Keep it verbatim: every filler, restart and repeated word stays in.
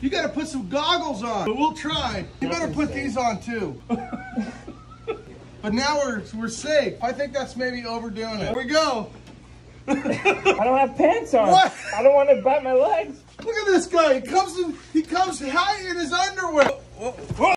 You gotta put some goggles on. But we'll try. You better put these on too. But now we're we're safe. I think that's maybe overdoing it. Here we go. I don't have pants on. What? I don't want to bite my legs. Look at this guy. He comes in, he comes high in his underwear.